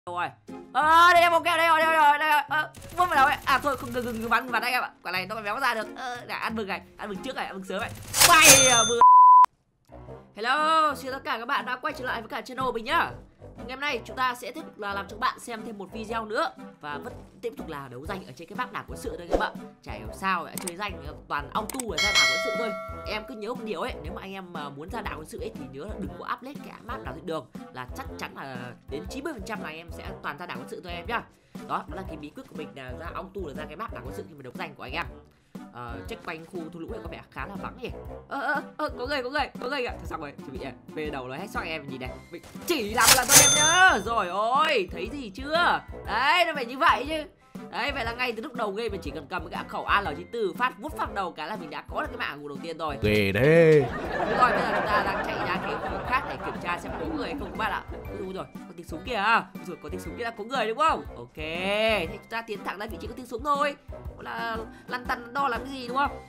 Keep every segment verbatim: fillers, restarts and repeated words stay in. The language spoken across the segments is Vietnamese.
Rồi. Ờ đây em ok đây rồi, đây rồi, đây rồi. Ơ, muốn vào đâu ấy? À thôi không, đừng đừng bắn bắn anh em ạ. Quả này nó còn béo ra được. Ờ, đã ăn mừng này, ăn mừng trước này, ăn mừng sớm này. Bay à vừa. Hello, xin tất cả các bạn đã quay trở lại với cả channel mình nhá. Ngày hôm nay chúng ta sẽ tiếp tục là làm cho các bạn xem thêm một video nữa và vẫn tiếp tục là đấu danh ở trên cái map đảo quân sự thôi các bạn. Chả hiểu sao lại chơi danh toàn auto ở ra đảo quân sự thôi. Em cứ nhớ một điều ấy, nếu mà anh em mà muốn ra đảo quân sự ấy thì nhớ là đừng có up lên cái map đảo thiên đường, là chắc chắn là đến chín mươi phần trăm là anh em sẽ toàn ra đảo quân sự thôi em nhá. Đó, đó là cái bí quyết của mình là ra auto là ra cái map đảo quân sự khi mà đấu danh của anh em. Ờ, check quanh khu thung lũ này có vẻ khá là vắng nhỉ. Ơ ơ ơ có người có người có người kìa. Xong rồi chuẩn bị về đầu nó hết sót em nhìn này, mình chỉ làm là thôi em nhá. Rồi ôi thấy gì chưa, đấy nó phải như vậy chứ. Đấy vậy là ngay từ lúc đầu game mình chỉ cần cầm cái khẩu A L chín tư phát vút phát đầu cái là mình đã có được cái mạng của đầu tiên rồi. Ghê thế. Rồi bây giờ chúng ta đang chạy ra cái khu khác để kiểm tra xem có người hay không các bạn ạ. Ui rồi có tiếng súng kìa. Rồi có tiếng súng kia là có người đúng không? Ok thế chúng ta tiến thẳng đến vị trí có tiếng súng thôi. Gọi là lăn tăn đo làm cái gì đúng không?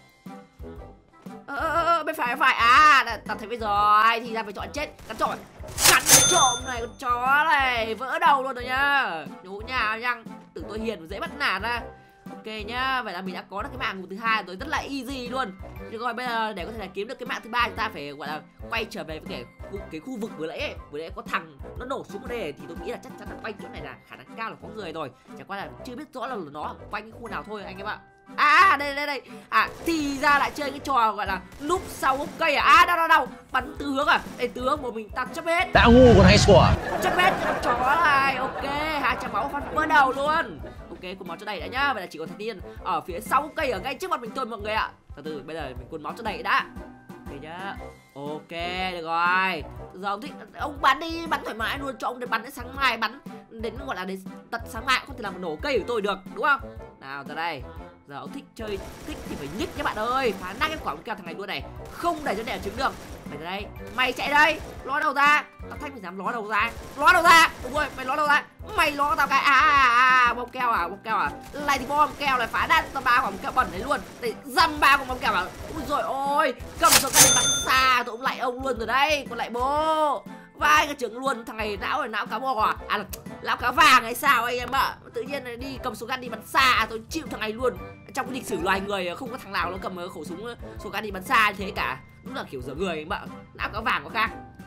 Ơ ơ ơ bên phải bên phải à ta thấy bây giờ thì ra phải chọn chết cắn trộm cắn trộm này con chó này vỡ đầu luôn rồi nhá. Nhú nhà nhăng tưởng tôi hiền dễ bắt nạt ra. Ok nhá, vậy là mình đã có được cái mạng thứ hai rồi, rất là easy luôn. Nhưng rồi bây giờ để có thể là kiếm được cái mạng thứ ba chúng ta phải gọi là quay trở về với cái khu, cái khu vực vừa nãy ấy. Vừa nãy có thằng nó nổ súng ở đây thì tôi nghĩ là chắc chắn là quanh chỗ này là khả năng cao là có người rồi. Chẳng qua là chưa biết rõ là nó quanh cái khu nào thôi anh em ạ. À đây đây đây. À thì ra lại chơi cái trò gọi là núp sau gốc cây à. À đâu đâu đâu, bắn từ hướng à. Đây từ hướng của mình tạt chấp hết. Đã ngu còn hay sủa. Chấp hết cái chó này. Ok, hai trăm máu phát vỡ đầu luôn. Ok, cuốn máu cho đầy đã nhá. Vậy là chỉ có thanh niên ở phía sau cây ở ngay trước mặt mình thôi mọi người ạ. Từ từ bây giờ mình cuốn máu cho đầy đã. Ok nhá. Ok được rồi. Giờ ông thích ông bắn đi, bắn thoải mái luôn, cho ông để bắn đến sáng mai, bắn đến gọi là đến tận sáng mai cũng không thể làm nổ cây của tôi được đúng không? Nào từ đây. Giờ ông thích chơi thích thì phải nhích các bạn ơi, phá nát cái quả keo thằng này luôn này, không để cho đẻ trứng được. Mày ra đây, mày chạy đây, ló đầu ra. Tao thách mày dám ló đầu ra, ló đầu ra. Đúng rồi, mày ló đầu ra, mày ló tao cái à à à bom keo à, bom keo à, lại thì bom keo lại phá nát tao ba quả bom keo bẩn đấy luôn, để dăm ba quả bom keo à. Ui rồi ôi, cầm số cái bắn xa, tôi cũng lại ông luôn rồi đây, còn lại bố vai cái trưởng luôn. Thằng này não là não cá bò à, à là lão cá vàng hay sao anh em ạ. Tự nhiên này đi cầm súng gun đi bắn xa, tôi chịu thằng này luôn. Trong cái lịch sử loài người không có thằng nào nó cầm khẩu súng súng gun đi bắn xa như thế cả. Đúng là kiểu dở người anh em ạ, não cá vàng có khác.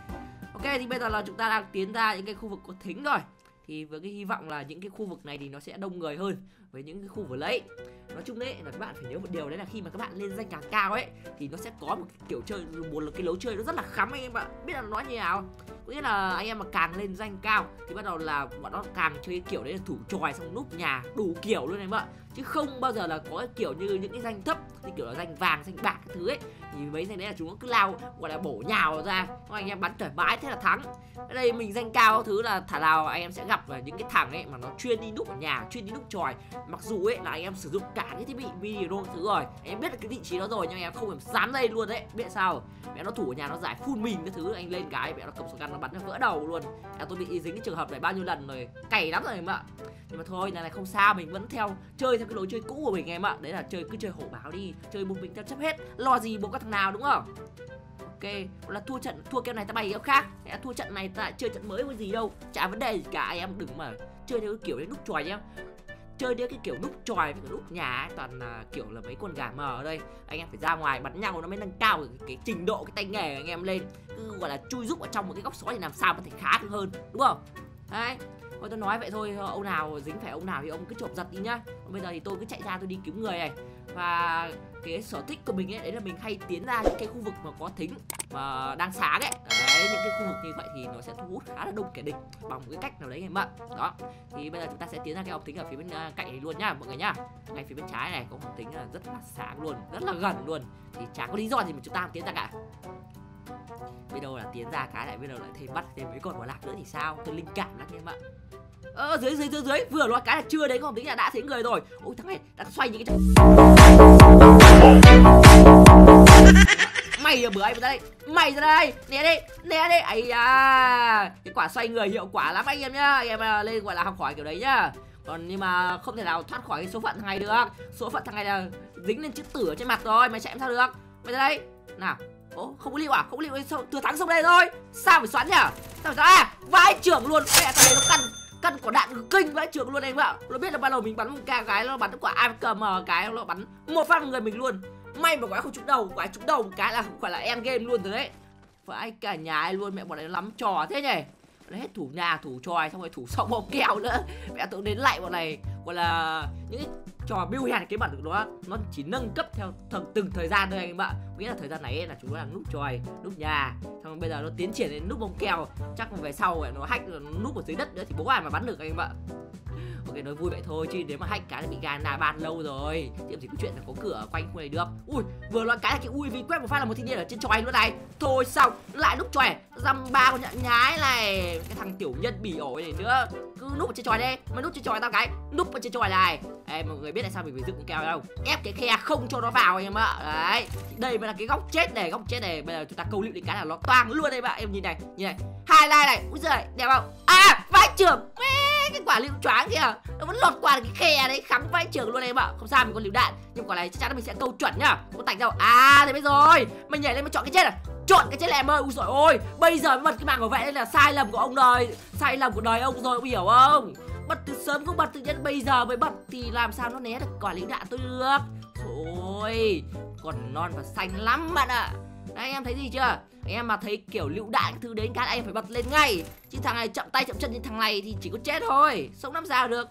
Ok thì bây giờ là chúng ta đang tiến ra những cái khu vực có thính rồi. Thì với cái hy vọng là những cái khu vực này thì nó sẽ đông người hơn với những cái khu vừa lấy. Nói chung đấy là các bạn phải nhớ một điều đấy là khi mà các bạn lên danh càng cao ấy thì nó sẽ có một cái kiểu chơi, một cái lối chơi nó rất là khắm anh em ạ. Biết là nó nói như nào? Có nghĩa là anh em mà càng lên danh cao thì bắt đầu là bọn nó càng chơi cái kiểu đấy là thủ tròi xong núp nhà đủ kiểu luôn em ạ. Chứ không bao giờ là có cái kiểu như những cái danh thấp như kiểu là danh vàng, danh bạc cái thứ ấy. Thì mấy danh đấy là chúng nó cứ lao gọi là bổ nhào ra, anh em bắn thoải mái thế là thắng. Ở đây mình danh cao thứ là thả nào anh em sẽ gặp là những cái thằng ấy mà nó chuyên đi núp ở nhà, chuyên đi núp tròi. Mặc dù ấy là anh em sử dụng cả những thiết bị video thứ rồi, anh em biết được cái vị trí đó rồi nhưng anh em không dám lên luôn đấy. Biết sao? Mẹ nó thủ ở nhà nó giải phun mình cái thứ, anh lên cái mẹ nó cầm súng gun nó bắn nó vỡ đầu luôn. À, tôi bị dính cái trường hợp này bao nhiêu lần rồi, cày lắm rồi em ạ. Nhưng mà thôi này này không sao, mình vẫn theo chơi theo cái lối chơi cũ của mình em ạ. Đấy là chơi cứ chơi hổ báo đi, chơi một mình theo chấp hết, lo gì bố các thằng nào đúng không? Ok, là thua trận thua keo này ta bày keo khác, thua trận này ta chơi trận mới có gì đâu, chả vấn đề gì cả. Anh em đừng mà chơi theo cái kiểu đấy núp tròi nhá. Chơi đến cái kiểu núp tròi với cái núp nhà ấy, toàn là kiểu là mấy con gà mờ ở đây. Anh em phải ra ngoài bắn nhau nó mới nâng cao cái, cái trình độ cái tay nghề của anh em lên. Cứ gọi là chui rúc ở trong một cái góc xó thì làm sao mà thể khá hơn đúng không? Đấy. Thôi tôi nói vậy thôi, ông nào dính phải ông nào thì ông cứ trộm giật đi nhá. Còn bây giờ thì tôi cứ chạy ra tôi đi cứu người này. Và cái sở thích của mình ấy, đấy là mình hay tiến ra những cái khu vực mà có thính mà đang sáng ấy. Đấy, những cái khu vực như vậy thì nó sẽ thu hút khá là đông kẻ địch bằng một cái cách nào đấy anh em ạ. Đó, thì bây giờ chúng ta sẽ tiến ra cái ống thính ở phía bên cạnh này luôn nhá mọi người nhá. Ngay phía bên trái này có ống thính là rất là sáng luôn, rất là gần luôn. Thì chả có lý do gì mà chúng ta không tiến ra cả. Biết đâu là tiến ra cái lại biết đâu lại thêm bắt thêm mấy con quả lạc nữa thì sao? Tôi linh cảm lắm em ạ. Ờ dưới dưới dưới dưới vừa loạt cái là chưa đấy không tính là đã thấy người rồi. Ôi thằng này đang xoay những cái mày bữa anh ra đây, mày ra đây, né đi, né đi. Ấy à, cái quả xoay người hiệu quả lắm anh em nhá. Anh em lên gọi là học hỏi kiểu đấy nhá. Còn nhưng mà không thể nào thoát khỏi cái số phận thằng này được. Số phận thằng này là dính lên chữ tử ở trên mặt rồi, mày chạy làm sao được. Mày ra đây. Nào. Ố, không có liệu à? Không có liệu sao thừa thắng xong đây thôi. Sao phải xoắn nhỉ? Sao phải xoắn à? Vãi trưởng luôn. Mẹ thằng này nó căn căn quả đạn kinh vãi trường luôn em ạ. Nó biết là ban đầu mình bắn một ca cái nó bắn quả a ca em cái nó bắn một phát vào người mình luôn. May mà quả không trúng đầu, quả trúng đầu một cái là phải là end game luôn rồi đấy. Vãi cả nhà ai luôn, mẹ bọn này lắm trò thế nhỉ. Nó hết thủ nhà thủ tròi xong rồi thủ sọng bom keo nữa. Mẹ tự đến lại bọn này gọi là những cái trò biêu hèn cái bản được đó, nó chỉ nâng cấp theo từng, từng thời gian thôi anh em ạ. Nghĩa là thời gian này ấy, là chúng nó đang núp tròi, núp nhà, xong bây giờ nó tiến triển đến núp bom keo, chắc về sau ấy, nó hack nó núp ở dưới đất nữa thì bố ai mà bắn được anh em ạ. Ok, nói vui vậy thôi chứ nếu mà hack cái là bị gà nà ban lâu rồi thì làm gì có chuyện là có cửa quanh khu này được. Ui, vừa nói cái là cái ui vì quét một phát là một thiên nhiên ở trên tròi luôn này. Thôi xong, lại núp tròi, dăm ba con nhẫn nhái này, cái thằng tiểu nhân bỉ ổi này nữa. Cứ núp ở trên tròi đi, mà núp trên tròi tao cái, núp ở trên tròi này. Ê, mọi người biết tại sao mình phải dựng con keo đâu? Ép cái khe không cho nó vào anh em ạ. Đấy, đây mới là cái góc chết này, góc chết này. Bây giờ chúng ta câu liệu đến cái là nó toang luôn đây bạn. Em nhìn này, nhìn này, highlight này, úi giời, đẹp không? À, vai trưởng, cái quả lựu choáng kìa, nó vẫn lọt qua cái khe đấy, khắm vãi trường luôn em ạ. Không sao, mình có lựu đạn, nhưng quả này chắc chắn là mình sẽ câu chuẩn nhá, không có tạch đâu. À, thế biết rồi, mình nhảy lên mình chọn cái chết à, chọn cái chết là em ơi. Ui giời ôi, bây giờ mới bật cái mạng bảo vệ đây là sai lầm của ông đời, sai lầm của đời ông rồi, ông hiểu không? Bật từ sớm không bật tự nhiên bây giờ mới bật thì làm sao nó né được quả lựu đạn tôi được. Ôi, còn non và xanh lắm bạn ạ. Đấy, anh em thấy gì chưa? Anh em mà thấy kiểu lựu đạn thứ đến cái anh em phải bật lên ngay. Chứ thằng này chậm tay chậm chân như thằng này thì chỉ có chết thôi, sống làm sao được.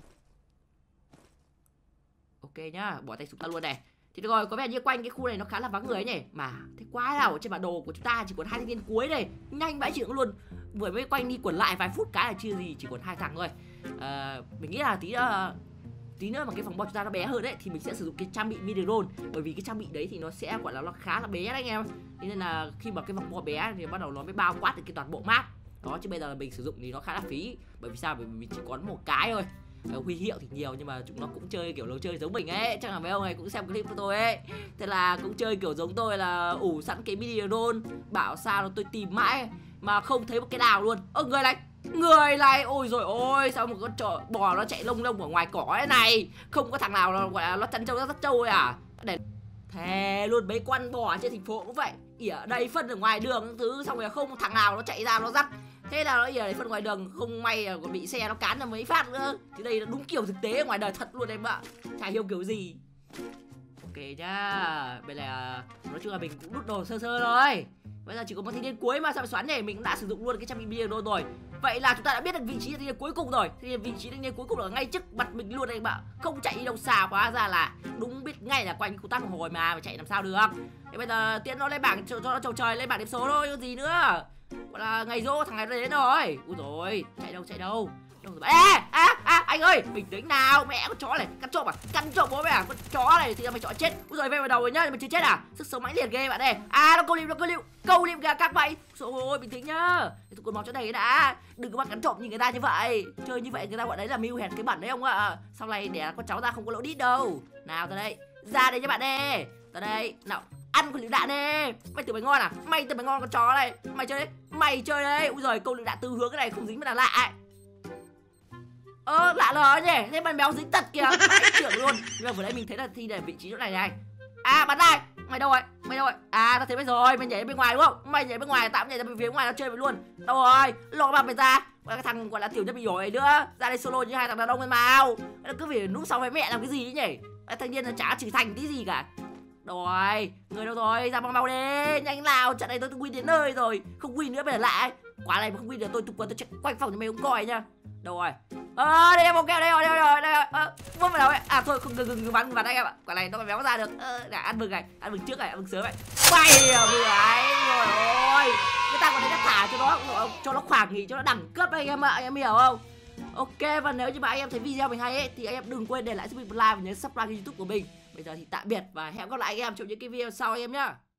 Ok nhá, bỏ tay súng ta luôn này. Thì được rồi, có vẻ như quanh cái khu này nó khá là vắng người ấy nhỉ. Mà thế quá nào trên bản đồ của chúng ta chỉ còn hai thanh niên cuối này, nhanh vãi chưởng luôn. Vừa mới quanh đi quẩn lại vài phút cái là chưa gì, chỉ còn hai thằng thôi. À, mình nghĩ là tí uh, tí nữa mà cái phòng bo chúng ta nó bé hơn đấy thì mình sẽ sử dụng cái trang bị mini drone, bởi vì cái trang bị đấy thì nó sẽ gọi là nó khá là bé đấy anh em. Thế nên là khi mà cái phòng bo bé thì bắt đầu nó mới bao quát được cái toàn bộ map đó, chứ bây giờ mình sử dụng thì nó khá là phí. Bởi vì sao? Bởi vì mình chỉ có một cái thôi. Huy hiệu thì nhiều nhưng mà chúng nó cũng chơi kiểu lối chơi giống mình ấy, chắc là mấy ông này cũng xem clip của tôi ấy, thế là cũng chơi kiểu giống tôi là ủ sẵn cái mini drone, bảo sao là tôi tìm mãi mà không thấy một cái nào luôn. Ơ, người này, người này, ôi rồi ôi, sao một con trò bò nó chạy lông lông ở ngoài cỏ thế này, không có thằng nào nó gọi là nó chăn trâu nó rất trâu ấy à. Để thề luôn, mấy con bò trên thành phố cũng vậy, ỉa đầy phân ở ngoài đường thứ, xong rồi không thằng nào nó chạy ra nó dắt. Thế là nó ỉa đầy phân ngoài đường, không may là còn bị xe nó cán ra mấy phát nữa. Thì đây là đúng kiểu thực tế ngoài đời thật luôn em ạ, chả hiểu kiểu gì. Ok nhá, bây giờ nói chung là mình cũng đút đồ sơ sơ rồi. Bây giờ chỉ có một thanh niên cuối mà sao xoắn này, mình cũng đã sử dụng luôn cái trang bị bia đô rồi. Vậy là chúng ta đã biết được vị trí thanh niên cuối cùng rồi. Thì vị trí thanh niên cuối cùng là ngay trước mặt mình luôn đây bạn, không chạy đi đâu xa, hóa ra là đúng biết ngay là quanh khu tắc một hồi mà mà chạy làm sao được. Thế bây giờ tiến nó lên bảng cho nó trầu trời lên bảng điểm số thôi, có gì nữa. Gọi là ngày rỗ thằng này nó đến rồi. Ui rồi, chạy đâu chạy đâu. Đâu rồi? Ê, à, à, anh ơi, bình tĩnh nào, mẹ con chó này, cắn trộm à, cắn trộm bố mẹ à, con chó này thì mày chọn chết. Ui rồi, về vào đầu rồi nhá, mày chưa chết à? Sức sống mãnh liệt ghê bạn này. À, nó câu liệm, nó câu liệm, câu liệm kìa các bạn. Rồi, bình tĩnh nhá. Tụi con máu chỗ này đã, đừng có bắt cắn trộm như người ta như vậy. Chơi như vậy người ta gọi đấy là mưu hèn cái bản đấy không ạ? Sau này để con cháu ra không có lỗ đít đâu. Nào tới đây, ra đây cho bạn nè. Tới đây, nào. Ăn con lựu đạn đi. Mày tưởng mày ngon à? Mày tưởng mày ngon con chó này. Mày chơi đấy, mày chơi đấy. Ui giời, câu lựu đạn tư hướng cái này không dính mới là lạ ấy. Ơ, lạ lờ nhỉ. Thế bạn béo dính tật kìa. Mày trưởng luôn. Nhưng mà vừa nãy mình thấy là thi để vị trí chỗ này này. À, bắn này. Mày đâu rồi? Mày đâu rồi? À, tao thấy mày rồi. Mày nhảy bên ngoài đúng không? Mày nhảy bên ngoài, tao cũng nhảy ra bên phía ngoài, tao chơi với luôn. Đâu rồi? Lộ mặt mày ra. Và cái thằng gọi là tiểu nhân bị ổi nữa. Ra đây solo như hai thằng đàn ông lên màu. Cứ phải núp sau với mẹ làm cái gì ấy nhỉ? Thanh niên là chả trưởng thành tí gì cả. Rồi, người đâu rồi, ra mau mau đi, nhanh nào, trận này tôi win đến nơi rồi. Không win nữa bây giờ lại. Quả này mà không win được tôi tục tôi check quanh phòng cho mày không coi nha. Đâu rồi? Ờ, đây em ok đây rồi, đây rồi, đây rồi. Ơ, vứt vào đâu ấy. À thôi, không ngừng ngừng bắn bắn anh em ạ. Quả này nó còn béo ra được. Ờ, đã ăn mừng này, ăn mừng trước này, ăn mừng sớm này. Bay à vừa ấy, rồi ôi. Người ta còn thấy nó thả cho nó cho nó khoảng nghỉ cho nó đẳng cấp anh em ạ, anh em hiểu không? Ok, và nếu như mà anh em thấy video mình hay ấy thì anh em đừng quên để lại cho mình một like và nhớ subscribe kênh YouTube của mình. Bây giờ thì tạm biệt và hẹn gặp lại anh em trong những cái video sau anh em nhá.